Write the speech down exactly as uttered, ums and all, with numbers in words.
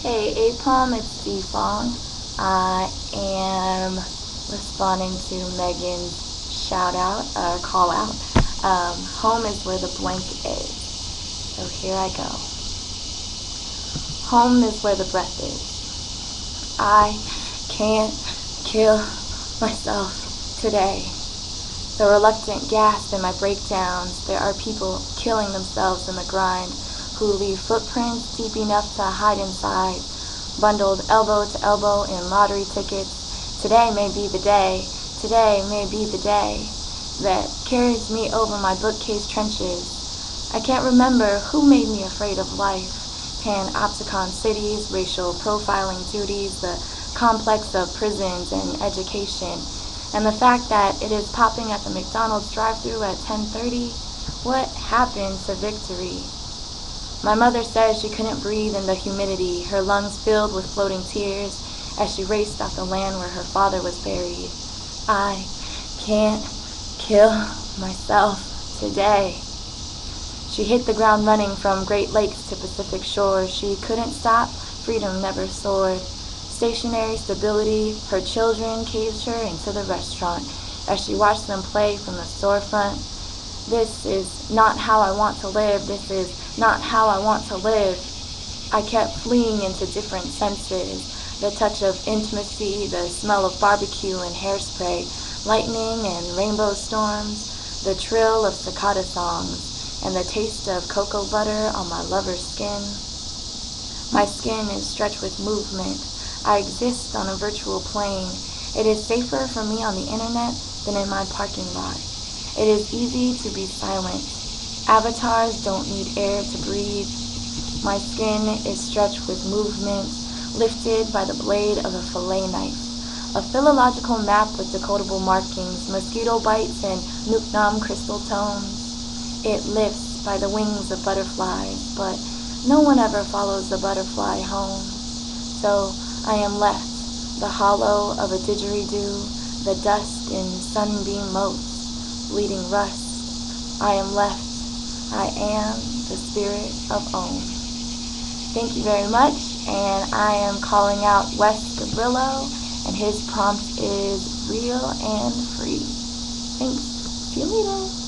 Hey, APOM, it's D-Fong. I am responding to Megan's shout out, or call out. Um, home is where the blank is. So here I go. Home is where the breath is. I can't kill myself today. The reluctant gasp in my breakdowns. There are people killing themselves in the grind who leave footprints deep enough to hide inside, bundled elbow to elbow in lottery tickets. Today may be the day, today may be the day that carries me over my bookcase trenches. I can't remember who made me afraid of life. Panopticon cities, racial profiling duties, the complex of prisons and education, and the fact that it is popping at the McDonald's drive-thru at ten thirty. What happened to victory? My mother says she couldn't breathe in the humidity, her lungs filled with floating tears as she raced off the land where her father was buried. I can't kill myself today. She hit the ground running from Great Lakes to Pacific shores. She couldn't stop, freedom never soared. Stationary stability, her children caged her into the restaurant as she watched them play from the storefront. This is not how I want to live, this is not how I want to live. I kept fleeing into different senses, the touch of intimacy, the smell of barbecue and hairspray, lightning and rainbow storms, the trill of cicada songs, and the taste of cocoa butter on my lover's skin. My skin is stretched with movement. I exist on a virtual plane. It is safer for me on the internet than in my parking lot. It is easy to be silent. Avatars don't need air to breathe. My skin is stretched with movement, lifted by the blade of a fillet knife. A philological map with decodable markings, mosquito bites, and nuke-nom crystal tones. It lifts by the wings of butterflies, but no one ever follows the butterfly home. So I am left, the hollow of a didgeridoo, the dust in sunbeam motes, bleeding rust. I am left. I am the spirit of Om. Thank you very much, and I am calling out Wes Gabrillo, and his prompt is real and free. Thanks. See you later.